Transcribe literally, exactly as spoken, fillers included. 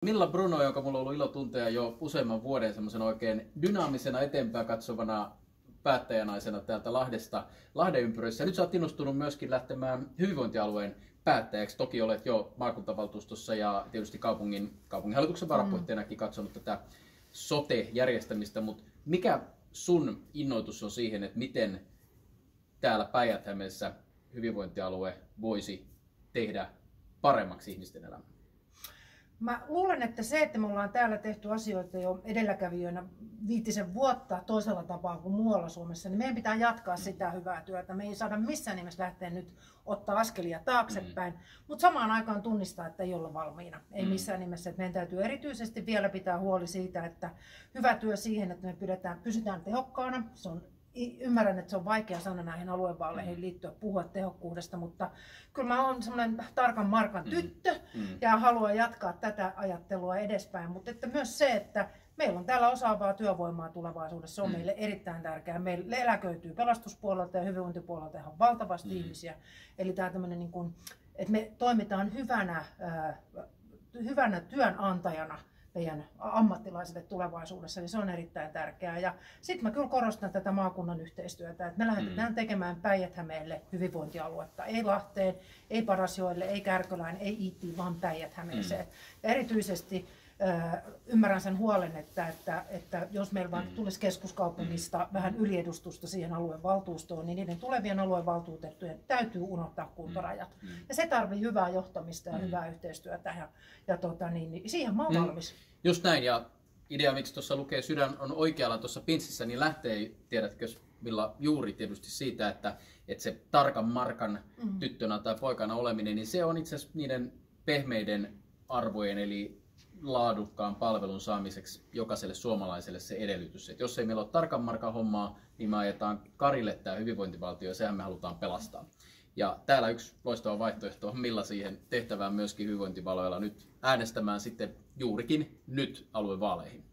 Milla Bruno, joka mulla on ollut ilo tuntea jo useamman vuoden semmoisen oikein dynaamisena eteenpäin katsovana päättäjänaisena täältä Lahdesta, Lahden ympyröissä. Nyt sä oot innostunut myöskin lähtemään hyvinvointialueen päättäjäksi. Toki olet jo maakuntavaltuustossa ja tietysti kaupungin, kaupunginhallituksen varapuheenjohtajanakin katsonut tätä sote-järjestämistä, mutta mikä sun innoitus on siihen, että miten täällä Päijät-Hämeessä hyvinvointialue voisi tehdä paremmaksi ihmisten elämää? Mä luulen, että se, että me ollaan täällä tehty asioita jo edelläkävijöinä viitisen vuotta toisella tapaa kuin muualla Suomessa, niin meidän pitää jatkaa sitä hyvää työtä. Me ei saada missään nimessä lähteä nyt ottaa askelia taaksepäin, mm. mutta samaan aikaan tunnistaa, että ei olla valmiina. Ei missään nimessä. Että meidän täytyy erityisesti vielä pitää huoli siitä, että hyvä työ siihen, että me pidetään, pysytään tehokkaana. Se on Ymmärrän, että se on vaikea sana näihin aluevaaleihin liittyä puhua tehokkuudesta, mutta kyllä mä oon semmoinen tarkan markan tyttö mm. ja haluan jatkaa tätä ajattelua edespäin. Mutta että myös se, että meillä on täällä osaavaa työvoimaa tulevaisuudessa, se on mm. meille erittäin tärkeää. Meille eläköityy pelastuspuolelta ja hyvinvointipuolelta ihan valtavasti mm. ihmisiä. Eli tämä tämmöinen, niin kuin, että me toimitaan hyvänä, äh, hyvänä työnantajana meidän ammattilaisille tulevaisuudessa, niin se on erittäin tärkeää. Ja sitten mä kyllä korostan tätä maakunnan yhteistyötä, että me lähdetään mm. tekemään Päijät-Hämeelle hyvinvointialuetta. Ei Lahteen, ei Parasjoelle, ei Kärkölään, ei Iittiin, vaan Päijät-Hämeeseen. Mm. Ja erityisesti äh, ymmärrän sen huolen, että, että, että jos meillä vaikka mm. tulisi keskuskaupungista mm. vähän yliedustusta siihen aluevaltuustoon, niin niiden tulevien aluevaltuutettujen täytyy unohtaa kuntarajat. Mm. Ja se tarvii hyvää johtamista ja mm. hyvää yhteistyötä. Ja, ja tota, niin, niin siihen mä oon mm. valmis. Just näin, ja idea, miksi tuossa lukee sydän on oikealla tuossa pinssissä, niin lähtee, tiedätkö Milla, juuri tietysti siitä, että, että se tarkan markan mm. tyttönä tai poikana oleminen, niin se on itse asiassa niiden pehmeiden arvojen, eli laadukkaan palvelun saamiseksi jokaiselle suomalaiselle se edellytys. Että jos ei meillä ole tarkan markan hommaa, niin me ajetaan karille tämä hyvinvointivaltio, ja sehän me halutaan pelastaa. Ja täällä yksi loistava vaihtoehto on Milla siihen tehtävään myöskin hyvinvointivalioilla nyt äänestämään sitten juurikin nyt aluevaaleihin.